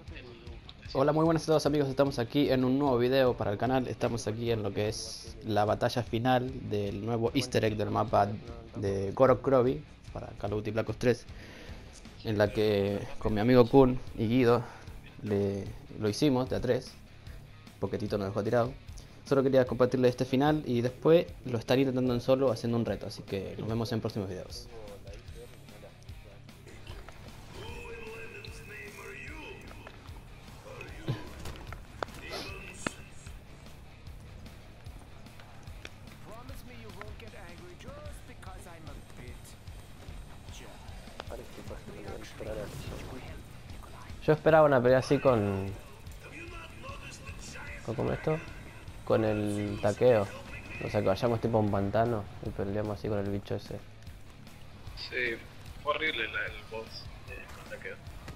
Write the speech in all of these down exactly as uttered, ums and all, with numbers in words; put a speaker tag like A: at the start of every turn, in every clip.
A: Hola, muy buenas a todos amigos, estamos aquí en un nuevo video para el canal. Estamos aquí en lo que es la batalla final del nuevo easter egg del mapa de Gorok Krovi para Call of Duty Black Ops tres, en la que con mi amigo Kun y Guido le, lo hicimos de a tres, porque Tito nos dejó tirado. Solo quería compartirle este final y después lo estaré intentando en solo haciendo un reto, así que nos vemos en próximos videos. Yo esperaba una pelea así con... ¿Con cómo esto? Con el taqueo. O sea, que vayamos tipo a un pantano y peleamos así con el bicho ese.
B: Sí, fue horrible la, el boss de ataque.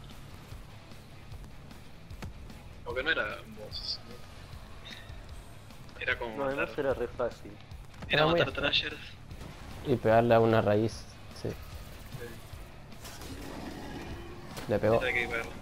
B: Aunque no era un boss, ¿no? Era como
C: No,
B: matar,
C: además era re fácil.
B: era
A: Era muy
B: matar
A: áspero.
B: trashers.
A: Y pegarle a una raíz, sí.
B: Sí,
A: Le pegó.
B: era que verlo.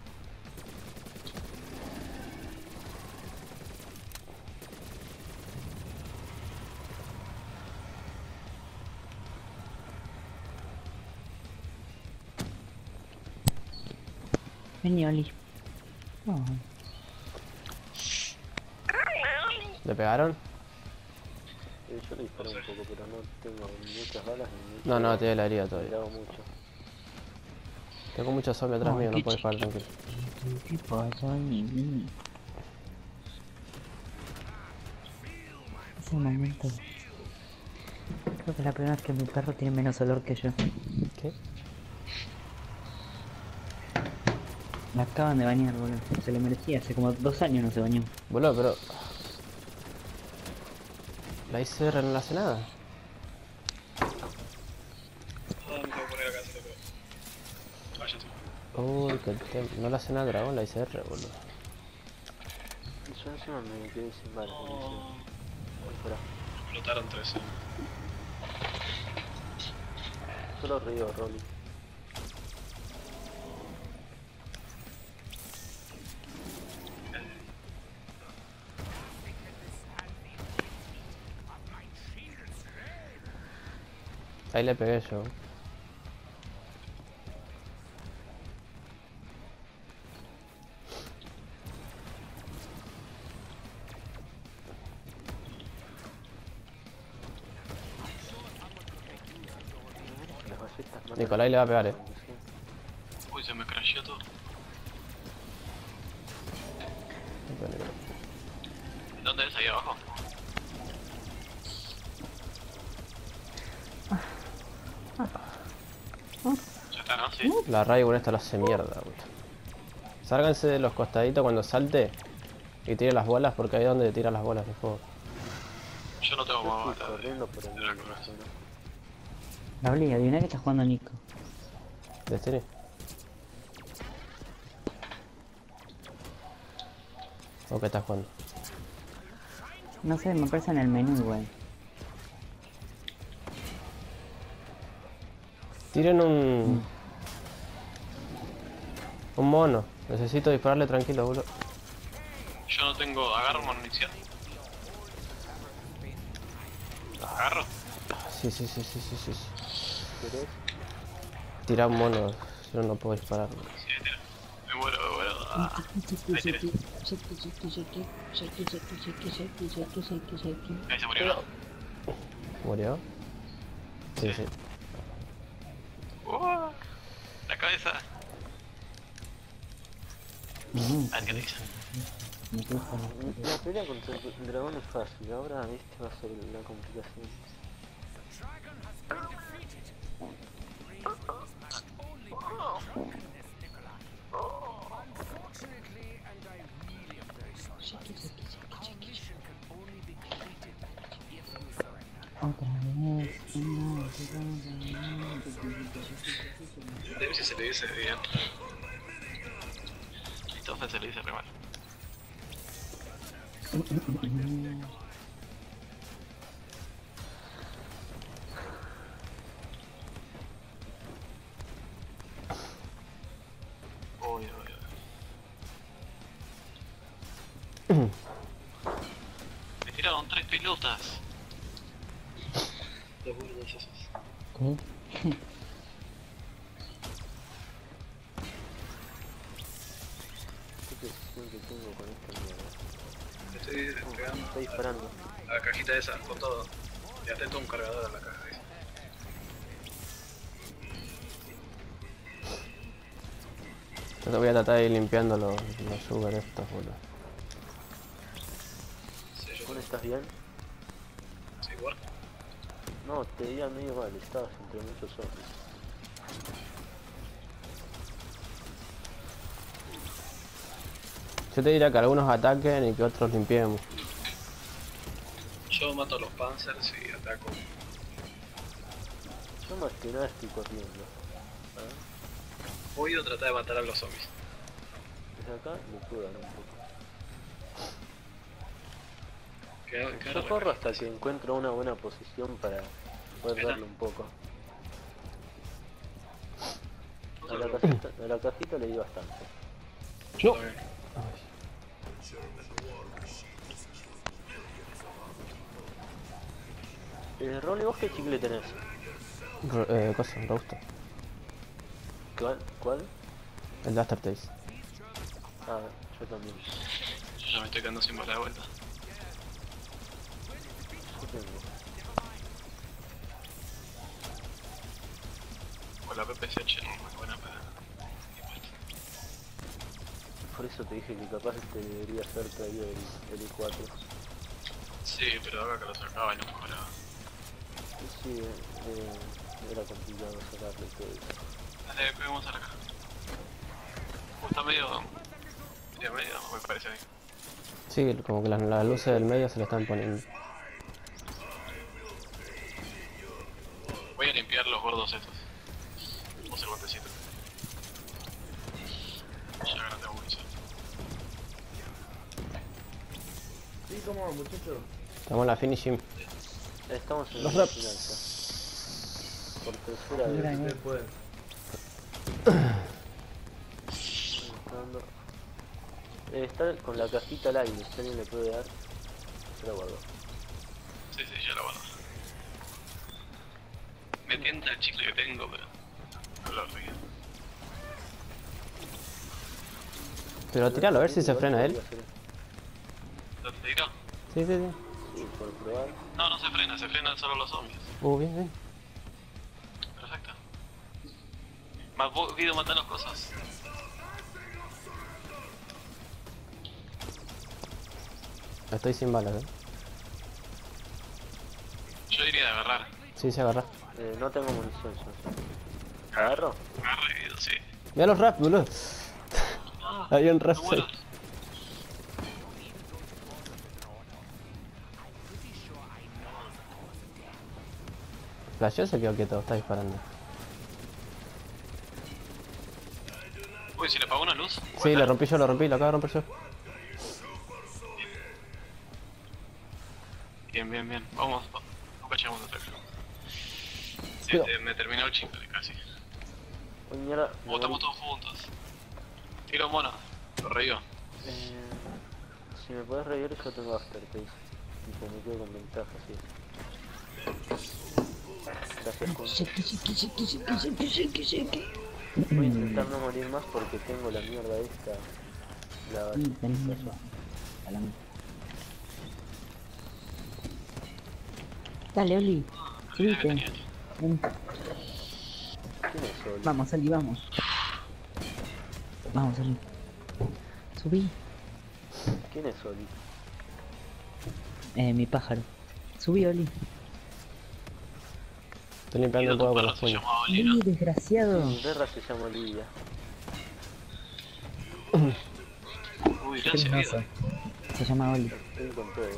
D: Vení, Oli. Oh.
A: ¿Le pegaron?
C: Eh, yo le disparé un poco, pero no tengo muchas balas ni mucho.
A: No, no, tiene la herida
C: Le
A: todavía.
C: hago mucho.
A: Tengo muchos zombies atrás
D: Ay,
A: mío, no
D: qué
A: puedes parar
D: chiquito.
A: tranquilo.
D: ¿Qué pasa, Oli? Es el momento. Creo que es la primera vez que mi perro tiene menos olor que yo.
A: ¿Qué?
D: Me acaban de bañar, boludo. Se lo merecía, hace como dos años no se bañó.
A: Boludo, pero... La I C R no le hace nada.
B: No, me puedo poner acá, se lo pego. Vaya tú.
A: Uy, que te... no le hace nada al dragón la I C R, boludo.
C: Y yo encima me quedé sin balas.
B: Oh,
C: Espera,
B: explotaron tres. eh.
C: solo río, Rolly.
A: Ahí le pegué yo.
C: Las ballestas matan.
A: Nicolai le va a pegar, eh.
B: Uy, se me crasheó todo. ¿Dónde es? Ahí abajo. Ya está, ¿no? Sí.
A: La Ray con esta lo hace mierda, boludo. Sálganse de los costaditos cuando salte y tire las bolas, porque ahí es donde tira las bolas de fuego.
B: Yo no tengo
C: Yo
B: más
C: estoy
B: balas.
C: corriendo por el
B: Era
C: mundo,
B: con eso.
D: La Oli, adivina que está jugando Nico.
A: Destiny. ¿O qué estás jugando?
D: No sé, me aparece en el menú igual.
A: Tiren un... Un mono. Necesito dispararle tranquilo, boludo.
B: Yo no tengo. Agarro munición. Agarro.
A: Sí, sí, sí, sí, sí, sí.
C: ¿Querés?
A: Tira un mono, si no, no puedo disparar.
B: Sí, tira. Me muero, me muero. Ah, ahí tiré. Ahí se murió, ¿no?
A: ¿Murió? Sí, sí.
B: Uh, la cabeza. Ah, ¿qué te dicen?
C: La pelea contra el dragón es fácil, ahora este va a ser la complicación.
D: Otra vez.
B: Debe si se le dice bien. Entonces se le dice re mal. Uy, uy, uy. Me tiraron tres pelotas. Los gordos esos.
D: ¿Qué?
C: ¿Qué presión que tengo con esta mierda?
B: Me estoy
C: Oh,
B: pegando
C: está disparando.
B: a la cajita esa con todo. Ya tengo un cargador en la caja esa.
E: Yo te voy a tratar de ir limpiando los, los sugar estos, boludo.
B: Sí, yo
C: ¿Vos estás bien?
B: sí, igual.
C: No, te veía medio mal, estabas entre muchos zombies.
E: Yo te diría que algunos ataquen y que otros limpiemos.
B: Yo mato a los panzers y ataco.
C: Yo más que nada estoy corriendo. ¿Ah?
B: Voy a tratar de matar a los zombies.
C: Desde acá le puedo dar un poco.
B: Queda- queda
C: Yo
B: re-
C: corro hasta que encuentro una buena posición para poder
B: Mira.
C: darle un poco.
B: No
C: A
B: se
C: la
B: preocupe.
C: cajita, a la cajita le di bastante.
B: Yo también.
C: Eh, Rolly, ¿vos qué chicle tenés?
E: Ro- eh, cosa, robusto.
C: ¿Cuál? ¿Cuál?
E: El de Aftertaste.
C: Ah, yo también.
B: Ya me estoy quedando sin bala de vuelta.
C: Yo tengo.
B: O la P P C H no es muy buena para...
C: Por eso te dije que capaz te debería haber traído el, el I cuatro.
B: Sí, pero ahora que lo sacaba y no mejoraba.
C: Y sí, eh, era complicado sacarle todo eso.
B: Dale, vamos a la caja. Uh, está medio... medio medio, me parece a mí.
E: Sí, como que las, las luces del medio se le están poniendo.
B: Voy a limpiar los gordos estos. Vamos el guantecito. Ya que no tengo munición.
F: Sí, cómo va, muchachos.
E: Estamos en la finishing.
C: Estamos en
E: Los
C: la
E: reps.
C: final ya. Por tercera
D: Mira,
C: vez.
D: mira.
F: Después.
C: Buscando. Eh, está con la cajita al aire, si alguien le puede dar. Se la guardo.
B: Sí, sí, ya lo guardo. Me tienta el chicle que tengo, pero... no lo río.
E: Pero tiralo, a ver si se frena él.
B: ¿Lo tiro?
E: Sí, sí, sí.
C: Sí, por probar.
B: No, no se frena, se frenan solo los zombies.
E: Uh, bien, bien.
B: Perfecto. Más vos, Guido, matar las cosas.
E: Estoy sin balas, eh.
B: Yo iría de agarrar.
E: Sí, se agarra.
C: Eh, no tengo munición, yo. ¿Agarro?
B: Agarre, Guido, sí.
E: Mira los rap, boludo.
B: Ah,
E: Hay un rap
B: no mueras.
E: seis. Flasheó, se quedó quieto, está disparando.
B: Uy, si le apago una luz.
E: Sí, le rompí yo, lo rompí, lo acabo de romper yo.
B: Bien, bien, bien. Vamos, va- no cachamos otra vez. Sí,
E: Cuidado.
B: te- me terminó el chicle casi.
C: Uy, mierda.
B: O
C: me
B: estamos
C: morí.
B: todos juntos. Tiro mono, lo revivo.
C: Eh, si me podés revivir, yo tengo aftertaste. Tipo, me quedo con ventaja, sí. Gracias, Kun.
D: Cheque, cheque, cheque, cheque, cheque, cheque, cheque.
C: Voy a intentar no morir más porque tengo la mierda esta. La
D: Sí, tenés eso. A la mitad. Dale, Oli. Subite. Ven.
C: ¿Quién es Oli?
D: Vamos, Oli, vamos. Vamos, Oli. Subí.
C: ¿Quién es Oli?
D: Eh, mi pájaro. Subí, Oli.
E: Estoy limpiando
B: Guido,
E: un
B: tu
E: poco con
B: perro
E: los
B: se
E: puños.
B: llama Oli, ¿no?
D: Oli, desgraciado.
C: Mi perra se llama Olivia.
B: Uy,
D: Qué
B: gracias,
D: hermoso.
B: Guido.
D: Se llama Oli.
C: Estoy con todo.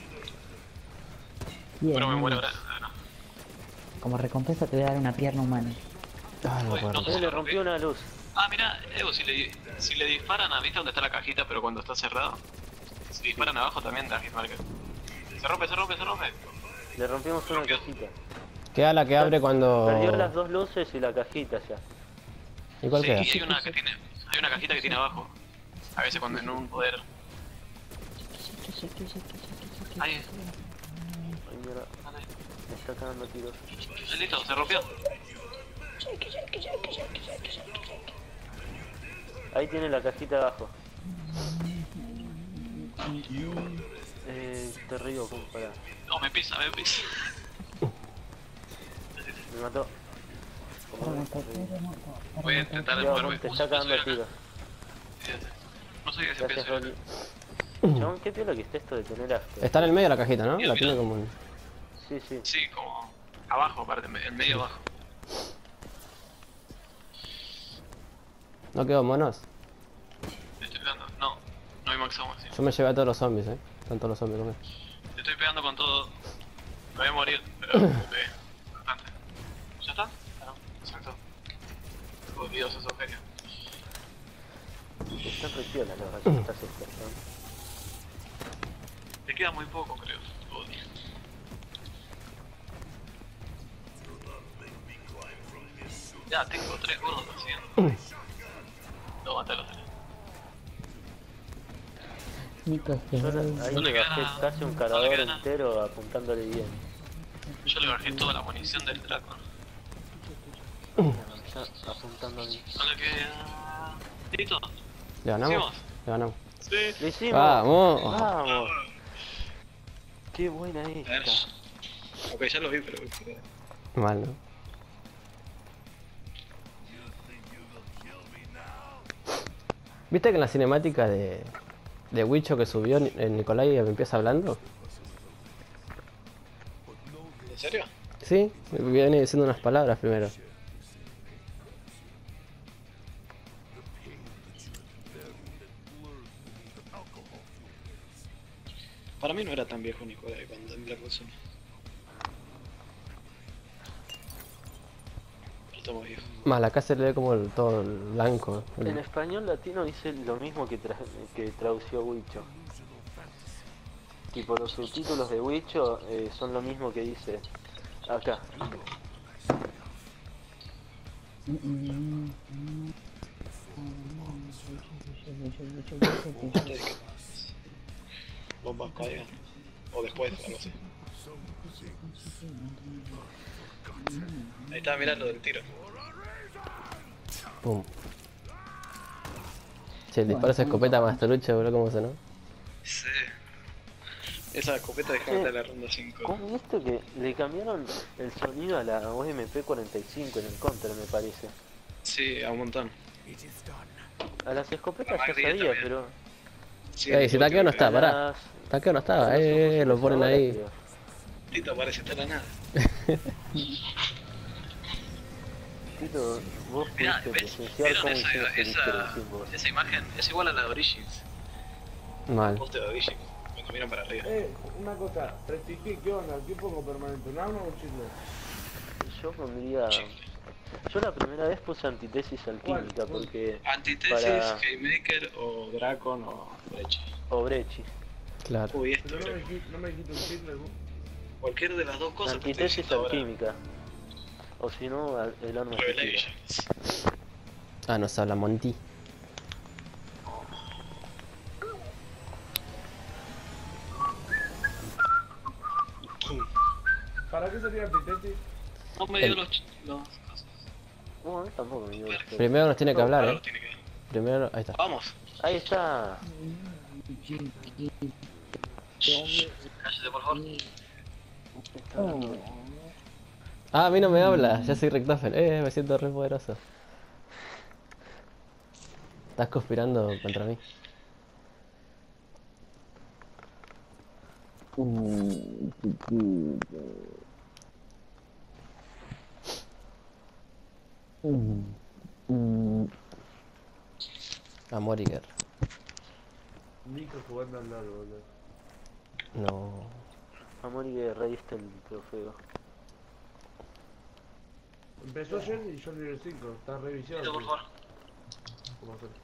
D: Bien,
B: Pero me
D: Oli.
B: muero ahora. Ah, no.
D: Como recompensa te voy a dar una pierna humana.
E: Ah, no
B: Uy,
E: puedo.
B: no.
C: Eh, le rompió una luz.
B: Ah, mira, Evo, si le, si le disparan, ¿viste dónde está la cajita pero cuando está cerrado? Si disparan abajo también da hit marker. Se rompe, se rompe, se rompe.
C: Le rompimos una
B: Rompió.
C: cajita.
E: Queda la que abre cuando...
C: Perdió las dos luces y la cajita ya.
E: ¿Y cuál
B: Sí,
E: queda?
B: y hay una que tiene, hay una cajita que tiene abajo. A veces cuando en un poder Ahí,
C: Ay, mierda,
B: dale.
C: me está cagando tiros.
B: Listo, se rompió.
C: Ahí tiene la cajita abajo. Eh, te río, compa.
B: No, me pisa, me pisa.
C: Me mató.
B: Voy a intentar
C: Dios,
B: moverme.
C: te
B: Uy,
C: está
B: no
C: cagando
B: soy
C: tiros.
B: acá. No sabía que se
C: Gracias,
B: podía
C: Rolly.
B: subir.
C: Chabón, qué piola que está esto de tener after.
E: Está en el medio de la cajita, ¿no?
B: Mira,
E: La
B: mira.
E: tiene como en...
C: Sí, sí.
B: Sí, como abajo, aparte, en medio abajo.
E: ¿No quedó monos?
B: Le estoy pegando. No, no hay maxamo así.
E: Yo me llevé a todos los zombies, eh. Están todos los zombies conmigo.
B: Le estoy pegando con todo. Me voy a morir, pero me pegué. Bastante. ¿Ya está? Ah, no, exacto. Oh, Dios, eso es genio.
C: Están re piola las galletas estas, ¿no?
B: Le queda muy poco, creo. Oh, Dios. Ya, tengo tres gordos haciendo. No, mátalo.
D: Nico, que
C: Yo
D: no-
C: ahí
B: No
C: le
B: le
C: bajé
B: queda-
C: casi un
B: no le
C: cargador
B: queda nada.
C: entero apuntándole bien.
B: Yo le bajé toda la munición del Draco.
C: Ya apuntando bien.
B: No le queda. ¿Listo?
E: ¿Le ganamos?
B: ¿Hicimos?
E: Le ganamos.
B: Sí.
C: ¡Lo hicimos!
E: ¡Vamos!
C: ¡Vamos! ¡Qué buena
B: A ver.
C: esta!
B: Ok, ya lo vi, pero.
E: Mal, ¿no? ¿Viste que en la cinemática de, de Wicho que subió Ni- eh, Nicolai empieza hablando?
B: ¿En serio?
E: Sí, viene diciendo unas palabras primero.
B: Para mí no era tan viejo Nicolai cuando en Black Ops uno. Pero estamos viejos.
E: Más, acá se le ve como el, todo el blanco. el-
C: En español latino dice lo mismo que, tra que tradució Wicho. Tipo, los subtítulos de Wicho eh, son lo mismo que dice acá.
B: Bombas caigan. O después, algo así. Ahí está, mirá lo del tiro.
E: Pum. Che, el disparo esa escopeta Masterucho, bro, ¿cómo sonó?
B: Sí. Esa escopeta dejaba de la ronda cinco.
C: ¿Cómo es esto que le cambiaron el sonido a la O M P cuarenta y cinco en el counter, me parece?
B: Sí, a un montón.
C: A las escopetas
B: La
C: ya
B: Magritte
C: sabía,
B: también.
C: pero...
B: Sí,
E: Ey, si taqueo no
C: a
E: está, pará.
C: las-
E: Taqueo no
C: a
E: estaba,
C: los
E: eh,
C: ojos
E: lo ponen
C: ahora,
E: ahí.
C: creo.
B: Tito parece estar a nada.
C: Tito, vos
B: Mirá,
C: pudiste
B: ¿ves?
C: presenciar
B: ¿Vieron
C: cómo
B: esa,
C: hicieron el
B: esa,
C: easter egg vos.
B: esa imagen? Es igual a la de Origins.
E: Mal.
B: Poste de Origins. Cuando miran para arriba.
F: Eh, una cosa, prestigié, ¿qué onda? ¿Qué pongo permanente? ¿Un arma o un chisme?
C: Yo pondría... Yo la primera vez puse antitesis alquímica
F: ¿Cuál?
C: porque...
B: Antitesis,
C: para-
B: Haymaker o Dracon o Brecha.
C: O Brechi.
E: Claro.
B: Uy, esto
F: Pero no
B: creo.
F: me dijiste, no me dijiste un chisme, vos.
B: Cualquier de las dos cosas que estoy
C: Antitesis
B: diciendo ahora.
C: alquímica. O si no, al- el arma que tira.
B: Revelations.
E: Ah, nos habla Monty.
F: ¿Para qué sería antitesis?
B: No me dio
E: El-
B: los, ch- los cosas.
C: No, a mí tampoco me dio la fe.
E: Primero nos tiene que hablar,
B: Ahora
E: eh.
B: lo tiene que ver.
E: Primero, ahí está.
B: Vamos.
C: Ahí está.
B: Cállate, por favor.
C: Está hablando.
E: Ah, a mí no me habla, ya soy Rectofen. Eh, me siento re poderoso. Estás conspirando contra mí. Amor y guerra.
F: Nico jugando al lado, boludo.
E: No.
C: Amor y guerra, ahí está el trofeo.
F: Empezó ayer y yo nivel cinco, está revisado.
B: Tito, por favor.
F: ¿Cómo hacer?